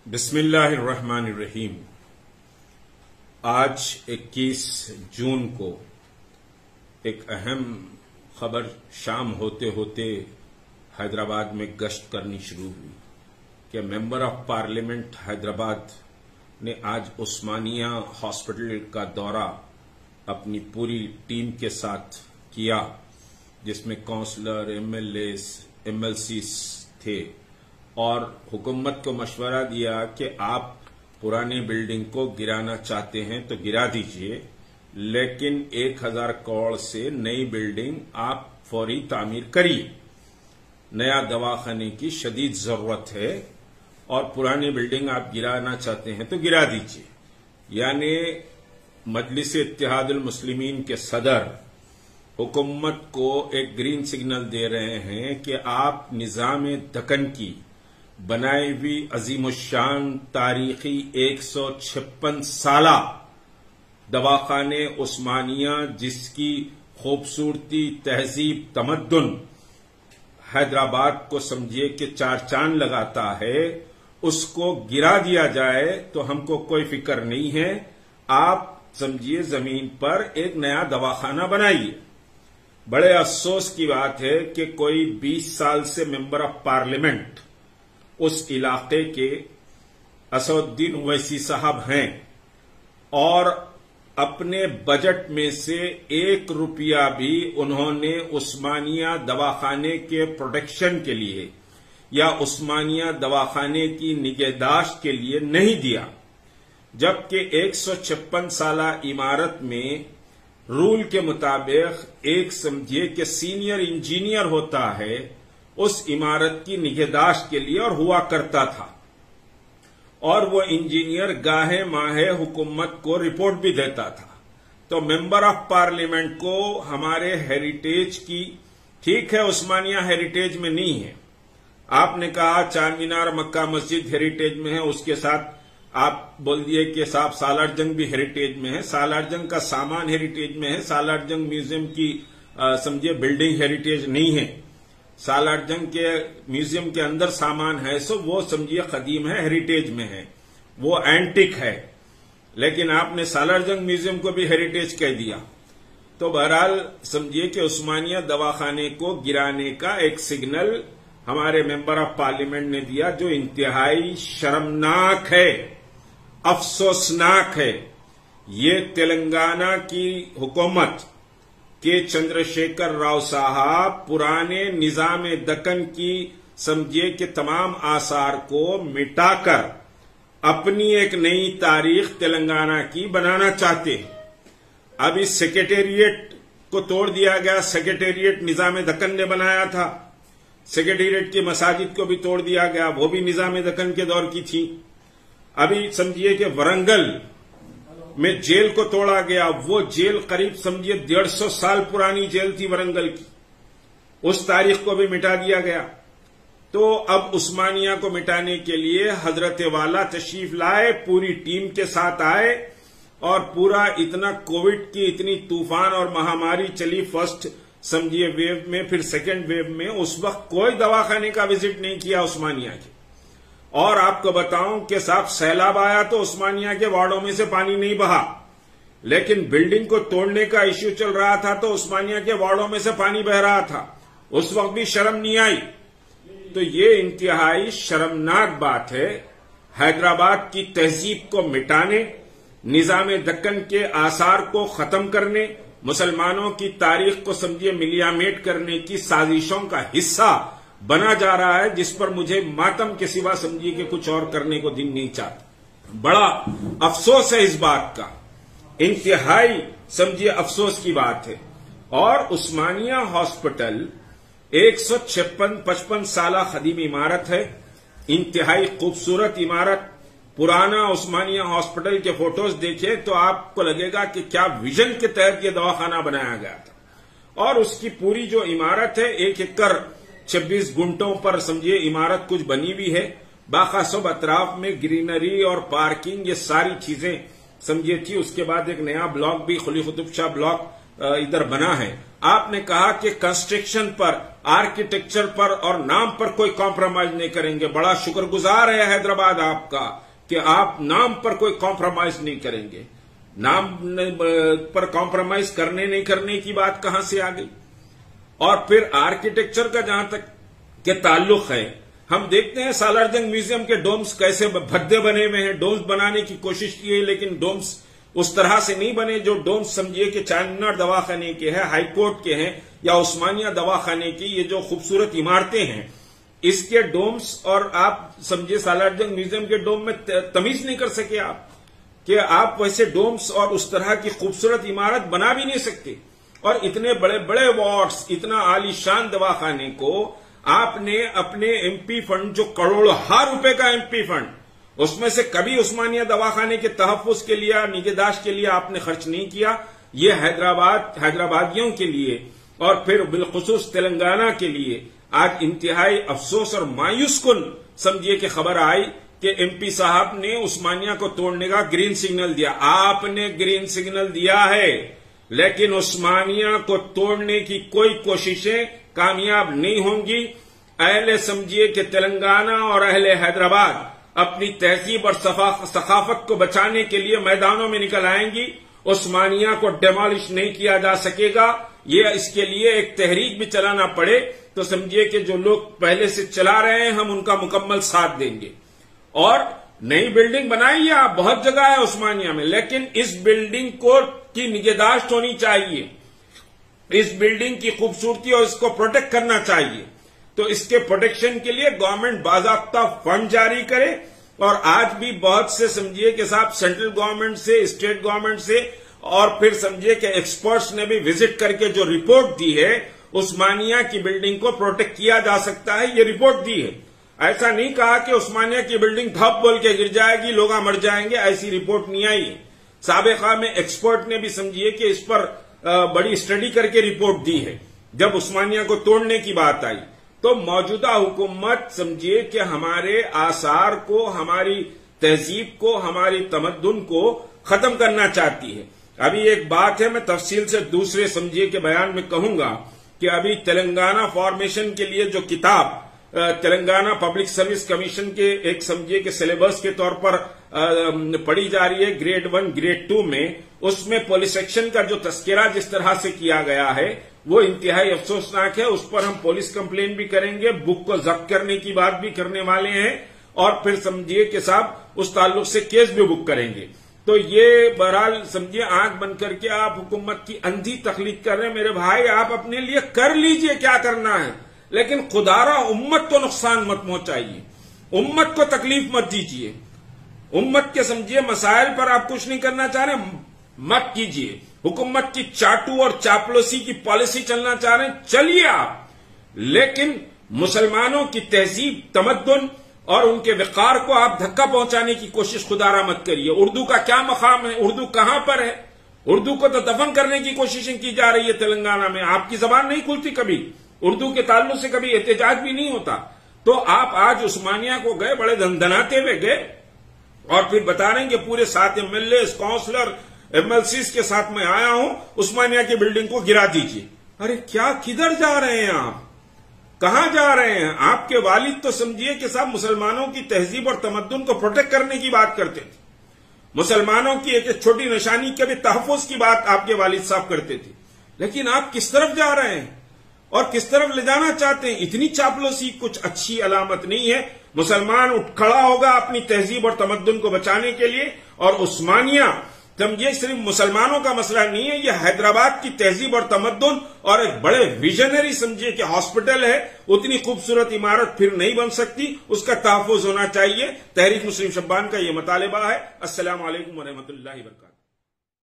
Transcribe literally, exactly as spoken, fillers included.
بسم اللہ الرحمن الرحیم۔ آج اکیس جون کو ایک اہم خبر شام ہوتے ہوتے حیدرآباد میں گشت کرنی شروع ہوئی کہ ممبر آف پارلیمنٹ حیدرآباد نے آج عثمانیہ ہاسپٹل کا دورہ اپنی پوری ٹیم کے ساتھ کیا، جس میں councillor, MLAs, MLCs تھے، اور حکومت کو مشورہ دیا کہ آپ پرانی بلڈنگ کو گرانا چاہتے ہیں تو گرا دیجئے، لیکن ایک ہزار کروڑ سے نئی بلڈنگ آپ فوری تعمیر کریے۔ نیا دواخانے کی شدید ضرورت ہے اور پرانی بلڈنگ آپ گرانا چاہتے ہیں تو گرا دیجئے۔ یعنی مجلس اتحاد المسلمین کے صدر حکومت کو ایک گرین سگنل دے رہے ہیں کہ آپ نظام دکن کی بنائی ہوئی عظیم الشان تاریخی ایک سو چھپن سالہ دواخانے عثمانیہ، جس کی خوبصورتی، تہذیب، تمدن حیدرآباد کو سمجھیے کہ چار چاند لگاتا ہے، اس کو گرا دیا جائے تو ہم کو کوئی فکر نہیں ہے۔ آپ سمجھیے زمین پر ایک نیا دواخانہ بنائیے۔ بڑے افسوس کی بات ہے کہ کوئی بیس سال سے ممبر آف پارلیمنٹ اس علاقے کے اسد الدین اویسی صاحب ہیں اور اپنے بجٹ میں سے ایک روپیہ بھی انہوں نے عثمانیہ دواخانے کے پروٹیکشن کے لیے یا عثمانیہ دواخانے کی نگہداشت کے لیے نہیں دیا، جبکہ ایک سو چھپن سالہ عمارت میں رول کے مطابق ایک سمجھیے کہ سینئر انجینئر ہوتا ہے اس عمارت کی نگہداشت کے لیے، اور ہوا کرتا تھا، اور وہ انجینئر گاہے ماہے حکومت کو رپورٹ بھی دیتا تھا۔ تو ممبر آف پارلیمنٹ کو ہمارے ہیریٹیج کی، ٹھیک ہے عثمانیہ ہیریٹیج میں نہیں ہے، آپ نے کہا چار مینار مکہ مسجد ہیریٹیج میں ہے، اس کے ساتھ آپ بول دیے کہ صاحب سالار جنگ بھی ہیریٹیج میں ہے، سالار جنگ کا سامان ہیریٹیج میں ہے، سالار جنگ میوزیم کی سمجھے بلڈنگ ہیریٹیج نہیں ہے۔ سالار جنگ کے میوزیم کے اندر سامان ہے سو وہ سمجھیے قدیم ہے، ہیریٹیج میں ہے، وہ اینٹک ہے، لیکن آپ نے سالار جنگ میوزیم کو بھی ہیریٹیج کہہ دیا۔ تو بہرحال سمجھیے کہ عثمانیہ دواخانے کو گرانے کا ایک سگنل ہمارے ممبر آف پارلیمنٹ نے دیا، جو انتہائی شرمناک ہے، افسوسناک ہے۔ یہ تلنگانہ کی حکومت کہ چندر شیکھر راؤ صاحب پرانے نظام دکن کی سمجھے کہ تمام آثار کو مٹا کر اپنی ایک نئی تاریخ تلنگانہ کی بنانا چاہتے ہیں۔ اب اس سیکریٹریٹ کو توڑ دیا گیا، سیکریٹریٹ نظام دکن نے بنایا تھا، سیکریٹریٹ کی مساجد کو بھی توڑ دیا گیا، وہ بھی نظام دکن کے دور کی تھی۔ ابھی سمجھیے کہ ورنگل میں جیل کو توڑا گیا، وہ جیل قریب سمجھیے ڈیڑھ سو سال پرانی جیل تھی ورنگل کی، اس تاریخ کو بھی مٹا دیا گیا۔ تو اب عثمانیہ کو مٹانے کے لیے حضرت والا تشریف لائے، پوری ٹیم کے ساتھ آئے، اور پورا اتنا کووڈ کی اتنی طوفان اور مہاماری چلی، فرسٹ سمجھیے ویو میں، پھر سیکنڈ ویو میں، اس وقت کوئی دواخانے کا وزٹ نہیں کیا عثمانیہ کے۔ اور آپ کو بتاؤں کہ صاحب سیلاب آیا تو عثمانیہ کے وارڈوں میں سے پانی نہیں بہا، لیکن بلڈنگ کو توڑنے کا ایشو چل رہا تھا تو عثمانیہ کے وارڈوں میں سے پانی بہ رہا تھا، اس وقت بھی شرم نہیں آئی۔ تو یہ انتہائی شرمناک بات ہے۔ حیدرآباد کی تہذیب کو مٹانے، نظام دکن کے آثار کو ختم کرنے، مسلمانوں کی تاریخ کو سمجھیے ملیامیٹ کرنے کی سازشوں کا حصہ بنا جا رہا ہے، جس پر مجھے ماتم کے سوا سمجھیے کہ کچھ اور کرنے کو دل نہیں چاہتا۔ بڑا افسوس ہے اس بات کا، انتہائی سمجھیے افسوس کی بات ہے۔ اور عثمانیہ ہاسپٹل ایک سو چھپن پچپن سالہ قدیم عمارت ہے، انتہائی خوبصورت عمارت۔ پرانا عثمانیہ ہاسپٹل کے فوٹوز دیکھیں تو آپ کو لگے گا کہ کیا ویژن کے تحت یہ دواخانہ بنایا گیا تھا، اور اس کی پوری جو عمارت ہے ایک ایکڑ چھبیس گنٹوں پر سمجھیے عمارت کچھ بنی ہوئی ہے، باخاصب اطراف میں گرینری اور پارکنگ، یہ ساری چیزیں سمجھیے تھی۔ اس کے بعد ایک نیا بلاک بھی خلی قطب شاہ بلاک ادھر بنا ہے، آپ نے کہا کہ کنسٹرکشن پر، آرکیٹیکچر پر اور نام پر کوئی کمپرومائز نہیں کریں گے. بڑا شکر گزار ہے حیدرآباد آپ کا کہ آپ نام پر کوئی کمپرومائز نہیں کریں گے. نام پر کمپرومائز کرنے نہیں کرنے کی بات کہاں سے آ گئی؟ اور پھر آرکیٹیکچر کا جہاں تک کہ تعلق ہے، ہم دیکھتے ہیں سالار جنگ میوزیم کے ڈومز کیسے بھدے بنے ہوئے ہیں. ڈومز بنانے کی کوشش کی ہے لیکن ڈومز اس طرح سے نہیں بنے جو ڈومز سمجھیے کہ چارمینار دواخانے کے ہیں، ہائی کورٹ کے ہیں یا عثمانیہ دواخانے کی. یہ جو خوبصورت عمارتیں ہیں اس کے ڈومز اور آپ سمجھیے سالار جنگ میوزیم کے ڈوم میں تمیز نہیں کر سکے آپ کہ آپ ویسے ڈومز اور اس طرح کی خوبصورت عمارت بنا بھی نہیں سکتے. اور اتنے بڑے بڑے وارڈز، اتنا عالی شان دواخانے کو آپ نے اپنے ایم پی فنڈ، جو کروڑوں ہار روپے کا ایم پی فنڈ، اس میں سے کبھی عثمانیہ دواخانے کے تحفظ کے لیے، نگہداشت کے لیے آپ نے خرچ نہیں کیا. یہ حیدرآباد حیدرآبادیوں کے لیے اور پھر بالخصوص تلنگانہ کے لیے آج انتہائی افسوس اور مایوس کن سمجھیے کہ خبر آئی کہ ایم پی صاحب نے عثمانیہ کو توڑنے کا گرین سگنل دیا. آپ نے گرین سگنل دیا ہے لیکن عثمانیہ کو توڑنے کی کوئی کوششیں کامیاب نہیں ہوں گی. اہل سمجھیے کہ تلنگانہ اور اہل حیدرآباد اپنی تہذیب اور ثقافت کو بچانے کے لیے میدانوں میں نکل آئیں گی. عثمانیہ کو ڈیمالش نہیں کیا جا سکے گا. یہ اس کے لیے ایک تحریک بھی چلانا پڑے تو سمجھیے کہ جو لوگ پہلے سے چلا رہے ہیں ہم ان کا مکمل ساتھ دیں گے. اور نئی بلڈنگ بنائیے آپ، بہت جگہ ہے عثمانیہ میں، لیکن اس بلڈنگ کو کی نگہداشت ہونی چاہیے. اس بلڈنگ کی خوبصورتی اور اس کو پروٹیکٹ کرنا چاہیے. تو اس کے پروٹیکشن کے لیے گورنمنٹ باضابطہ فنڈ جاری کرے. اور آج بھی بہت سے سمجھیے کہ صاحب سینٹرل گورنمنٹ سے، اسٹیٹ گورنمنٹ سے اور پھر سمجھیے کہ ایکسپرٹس نے بھی وزٹ کر کے جو رپورٹ دی ہے عثمانیہ کی بلڈنگ کو پروٹیکٹ کیا جا سکتا ہے، یہ رپورٹ دی ہے. ایسا نہیں کہا کہ عثمانیہ کی بلڈنگ دھپ بول کے گر جائے گی، لوگ مر جائیں گے، ایسی رپورٹ نہیں آئی. سابقہ میں ایکسپرٹ نے بھی سمجھیے کہ اس پر بڑی اسٹڈی کر کے رپورٹ دی ہے. جب عثمانیہ کو توڑنے کی بات آئی تو موجودہ حکومت سمجھیے کہ ہمارے آثار کو، ہماری تہذیب کو، ہماری تمدن کو ختم کرنا چاہتی ہے. ابھی ایک بات ہے، میں تفصیل سے دوسرے سمجھیے کے بیان میں کہوں گا کہ ابھی تلنگانہ فارمیشن کے لیے جو کتاب تلنگانہ پبلک سروس کمیشن کے ایک سمجھیے کہ سلیبس کے طور پر پڑھی جا رہی ہے گریڈ ون گریڈ ٹو میں، اس میں پولیس ایکشن کا جو تذکرہ جس طرح سے کیا گیا ہے وہ انتہائی افسوسناک ہے. اس پر ہم پولیس کمپلین بھی کریں گے، بک کو ضبط کرنے کی بات بھی کرنے والے ہیں اور پھر سمجھیے کہ صاحب اس تعلق سے کیس بھی بک کریں گے. تو یہ بہرحال سمجھیے آنکھ بند کر کے آپ حکومت کی اندھی تخلیق کر رہے ہیں. میرے بھائی آپ اپنے لیے کر لیجئے کیا کرنا ہے، لیکن خدارا امت کو نقصان مت پہنچائیے، امت کو تکلیف مت دیجیے. امت کے سمجھیے مسائل پر آپ کچھ نہیں کرنا چاہ رہے مت کیجیے. حکومت کی چاٹو اور چاپلوسی کی پالیسی چلنا چاہ رہے ہیں چلیے آپ، لیکن مسلمانوں کی تہذیب، تمدن اور ان کے وقار کو آپ دھکا پہنچانے کی کوشش خدارا مت کریے. اردو کا کیا مقام ہے؟ اردو کہاں پر ہے؟ اردو کو تو دفن کرنے کی کوششیں کی جا رہی ہے تلنگانہ میں. آپ کی زبان نہیں کھلتی، کبھی اردو کے تعلق سے کبھی احتجاج بھی نہیں ہوتا. تو آپ آج عثمانیہ کو گئے، بڑے دھندناتے ہوئے گئے اور پھر بتا رہے ہیں کہ پورے سات MLA councillor MLCs کے ساتھ میں آیا ہوں، عثمانیہ کی بلڈنگ کو گرا دیجیے. ارے کیا کدھر جا رہے ہیں آپ؟ کہاں جا رہے ہیں؟ آپ کے والد تو سمجھیے کہ صاحب مسلمانوں کی تہذیب اور تمدن کو پروٹیکٹ کرنے کی بات کرتے تھے، مسلمانوں کی ایک چھوٹی نشانی کے بھی تحفظ کی بات آپ کے والد صاحب کرتے تھے. لیکن آپ کس طرف جا رہے ہیں اور کس طرف لے جانا چاہتے ہیں؟ اتنی چاپلوسی کچھ اچھی علامت نہیں ہے. مسلمان اٹھ کھڑا ہوگا اپنی تہذیب اور تمدن کو بچانے کے لیے. اور عثمانیہ سمجھیے صرف مسلمانوں کا مسئلہ نہیں ہے، یہ حیدرآباد کی تہذیب اور تمدن اور ایک بڑے ویژنری سمجھیے کہ ہاسپٹل ہے، اتنی خوبصورت عمارت پھر نہیں بن سکتی، اس کا تحفظ ہونا چاہیے. تحریک مسلم شبان کا یہ مطالبہ ہے. السلام علیکم ورحمۃ اللہ وبرکاتہ.